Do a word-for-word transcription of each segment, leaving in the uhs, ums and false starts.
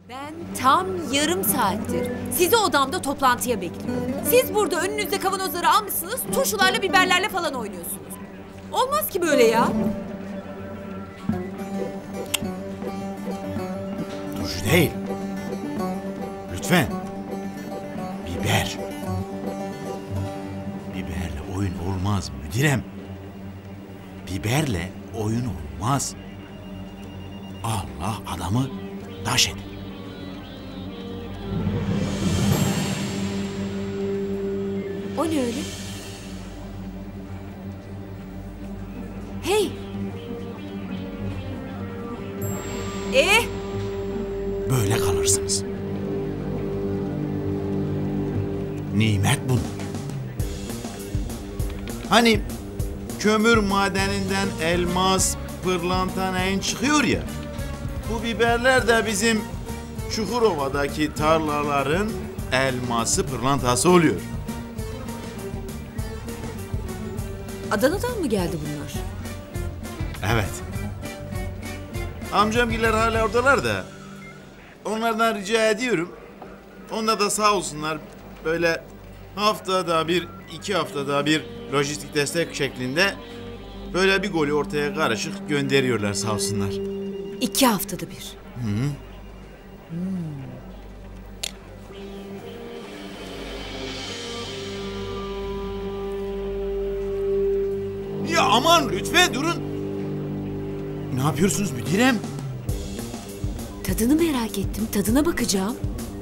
Ben tam yarım saattir sizi odamda toplantıya bekliyorum. Siz burada önünüzde kavanozları almışsınız, turşularla biberlerle falan oynuyorsunuz. Olmaz ki böyle ya. Turşu değil. Lütfen. Biber. Biberle oyun olmaz müdürem. Biberle oyun olmaz. Allah adamı taş eder. O ne öyle? Hey! Ee? Böyle kalırsınız. Nimet bunlar. Hani kömür madeninden elmas, pırlanta neyin çıkıyor ya. Bu biberler de bizim Çukurova'daki tarlaların elması, pırlantası oluyor. Adana'dan mı geldi bunlar? Evet. Amcamgiller hala oradalar da onlardan rica ediyorum. Onlar da sağ olsunlar böyle haftada bir, iki haftada bir lojistik destek şeklinde böyle bir golü ortaya karışık gönderiyorlar sağ olsunlar. İki haftada bir. Hı hı. Hmm. Ya aman lütfen durun. Ne yapıyorsunuz müdürem? Tadını merak ettim. Tadına bakacağım.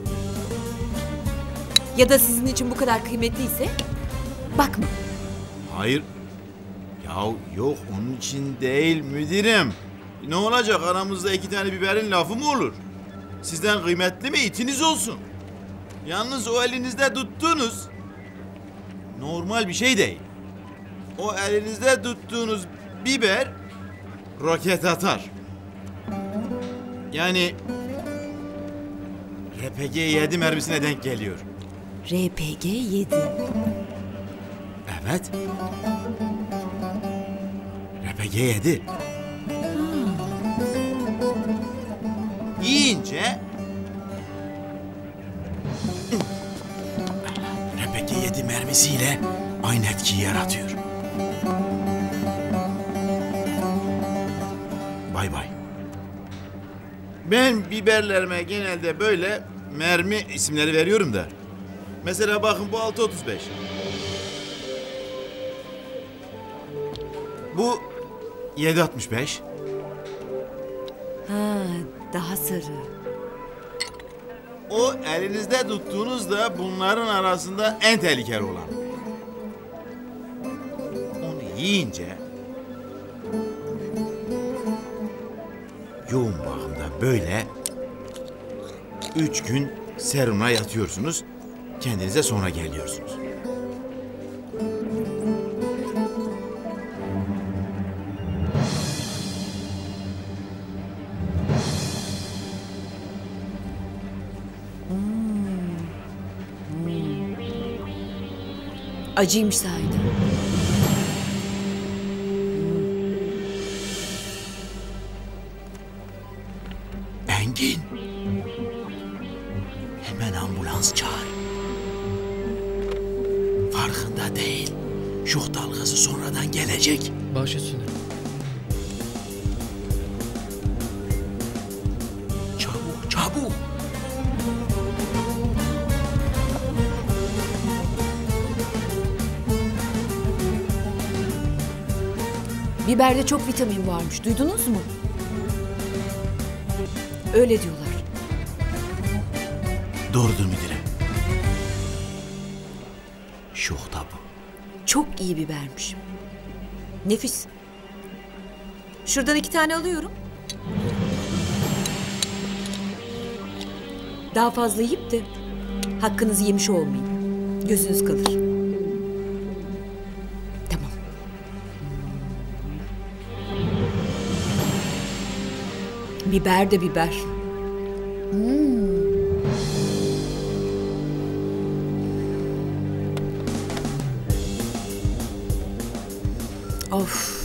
Ya da sizin için bu kadar kıymetliyse bakma. Hayır. Ya yok onun için değil müdürem. Ne olacak aramızda iki tane biberin lafı mı olur? Sizden kıymetli mi itiniz olsun. Yalnız o elinizde tuttuğunuz normal bir şey değil. O elinizde tuttuğunuz biber roket atar. Yani R P G yedi mermisine denk geliyor. R P G yedi. Evet. R P G yedi. Yiyince R P G yedi mermisiyle aynı etkiyi yaratıyor. Bay bay. Ben biberlerime genelde böyle mermi isimleri veriyorum da. Mesela bakın bu altı otuz beş. Bu yedi altmış beş. Ha, daha sarı. O elinizde tuttuğunuz da bunların arasında en tehlikeli olan. Onu yiyince yoğun bakımda böyle üç gün serumla yatıyorsunuz. Kendinize sonra geliyorsunuz. Acıymış sahiden. Engin. Hemen ambulans çağır. Farkında değil. Şok dalgası sonradan gelecek. Baş üstüne. Çabuk, çabuk. Biberde çok vitamin varmış. Duydunuz mu? Öyle diyorlar. Doğrudur müdürüm. Şokta bu. Çok iyi bibermiş. Nefis. Şuradan iki tane alıyorum. Daha fazla yiyip de hakkınızı yemiş olmayın. Gözünüz kalır. Tamam. Biber de biber. Hmm. Of.